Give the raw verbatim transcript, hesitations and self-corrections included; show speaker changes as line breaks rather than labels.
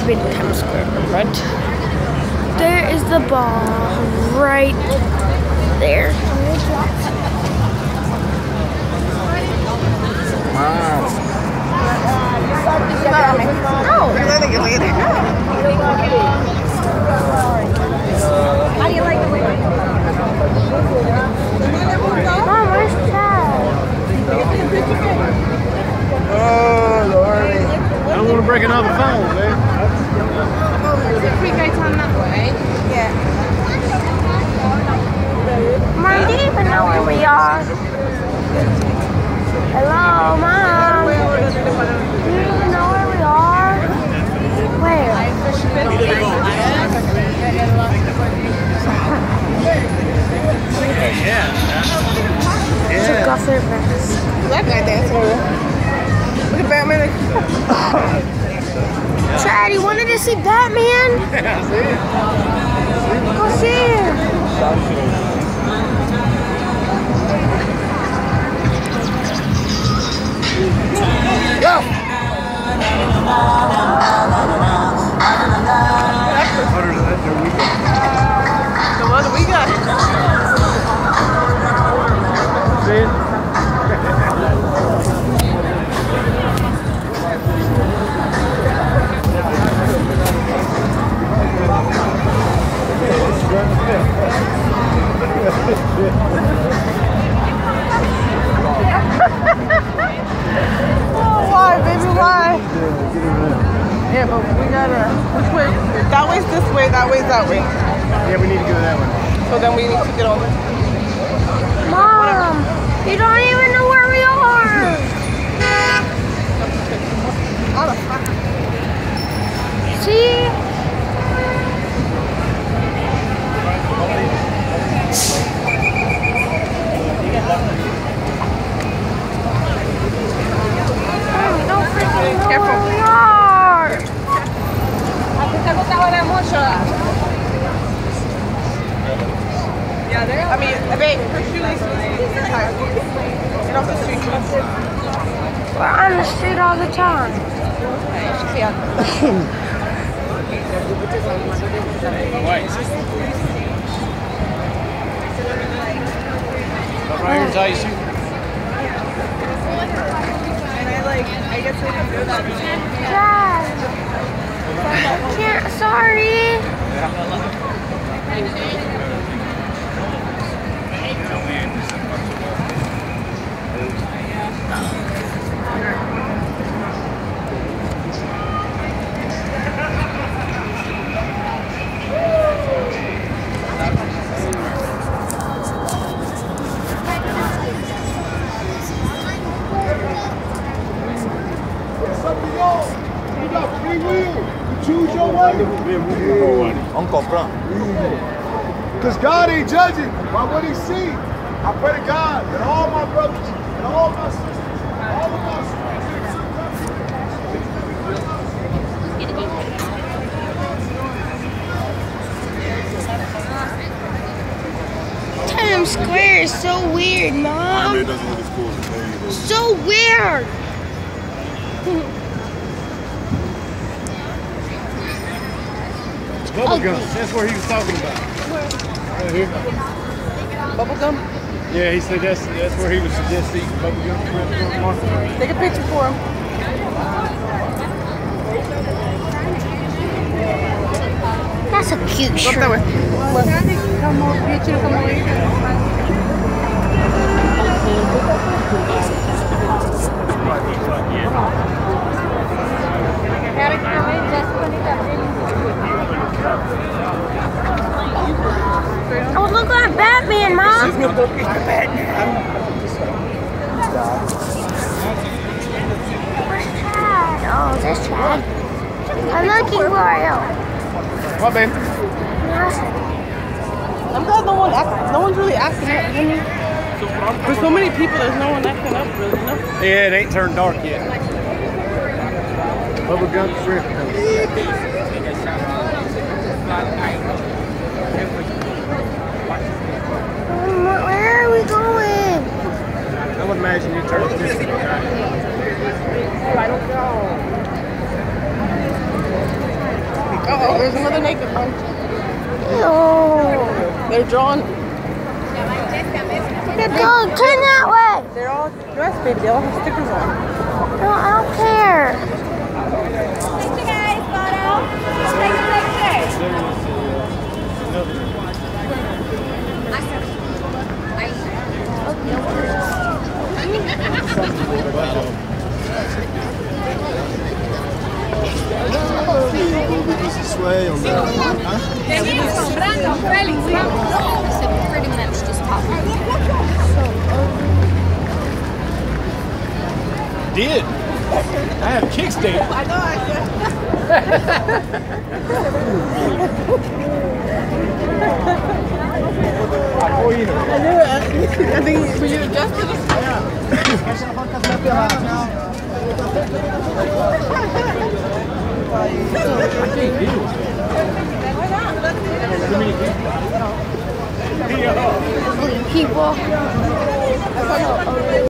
been to Times Square, but there is the ball right there.
Wow.
No.
How do you like the way?
Mom, where's Chad?
Oh, Lordy.
I don't want to break another phone, man.
Free guys on that way. Yeah.
Mom, do you even know where we are? Hello, Mom. Do you even know where we are? Where?
Yeah.
Took off their mask.
That guy dancing over. Look at Batman.
Chad, you wanted to see Batman? Go see him.
Go!
The one we got.
See?
Oh, why, baby, why? Yeah, but we gotta. Which way? That way's this way, that way's that way.
Yeah, we need to go that way.
So then we need to get over.
Mom, you don't even know where we are. See? Mom, you don't freaking know
Careful.
where we are.
Yeah, there. I mean, babe, her shoelaces are tight. Get off the street.
We're on the street all the time.
Right here, Tyson.
And I like, I guess I didn't know that.
Dad. Can't, sorry.
You got free will. You choose your way. I'm comprend. Because God ain't judging by what he sees. I pray to God that all my brothers and all my sisters, all of my
Times Square is so weird, Mom.
It doesn't look as cool as the baby though.
So weird.
Bubble gum. That's where he was talking about. Right here.
Bubble gum?
Yeah, he said that's that's where he was suggesting eating bubble gum.
Take a picture for him.
That's a cute
Go
shirt.
that way.
Oh, look like Batman, Mom. Where's Chad? Oh, there's Chad. I'm looking for you.
What, babe?
Nothing.
I'm glad no one act, no one's really acting up. You know? There's so many people, there's no one acting up really, you know?
Yeah, it ain't turned dark yet. Bubble gum shrimp.
Um, where are we going?
I would imagine you turn this way.
I don't know. There's another naked one.
No.
They're drawn.
No, turn that way.
They're all dressed, baby. They all have stickers on.
No, I don't care.
Thank you guys, photo. Take a picture.
This way on the.
So pretty much just pop.
Did. I have kickstand.
I know I did. I knew it. I think when you adjusted it.
People.